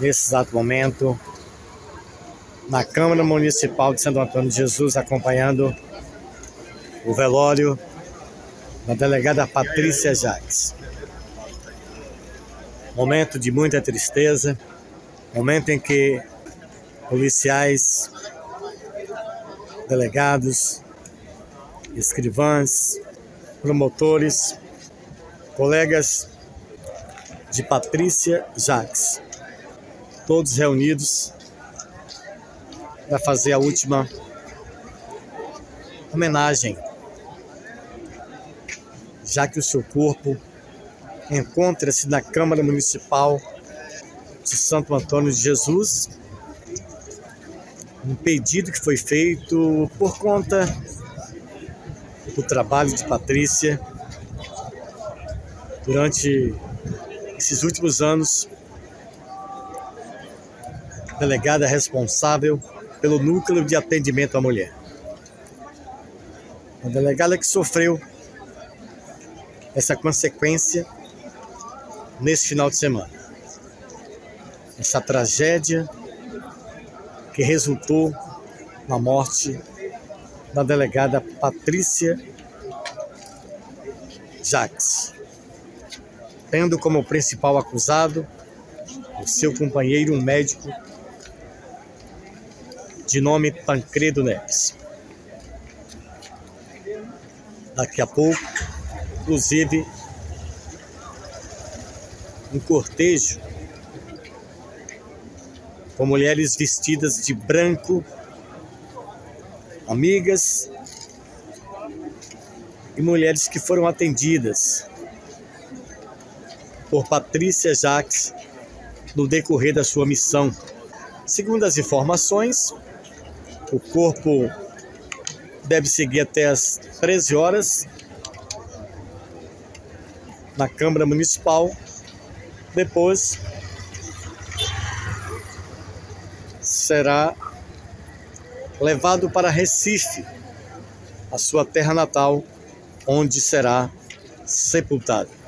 nesse exato momento, na Câmara Municipal de Santo Antônio de Jesus, acompanhando o velório da delegada Patrícia Jacques. Momento de muita tristeza, momento em que policiais, delegados, escrivãs, promotores, colegas de Patrícia Jacques, todos reunidos para fazer a última homenagem, já que o seu corpo encontra-se na Câmara Municipal de Santo Antônio de Jesus, um pedido que foi feito por conta do trabalho de Patrícia durante esses últimos anos, delegada responsável pelo Núcleo de Atendimento à Mulher. Uma delegada que sofreu essa consequência nesse final de semana. Essa tragédia que resultou na morte da delegada Patrícia Jacques, tendo como principal acusado o seu companheiro, um médico de nome Tancredo Neves. Daqui a pouco, inclusive, um cortejo com mulheres vestidas de branco, amigas e mulheres que foram atendidas por Patrícia Jacques no decorrer da sua missão. Segundo as informações, o corpo deve seguir até às 13 horas na Câmara Municipal. Depois será levado para Recife, a sua terra natal, onde será sepultado.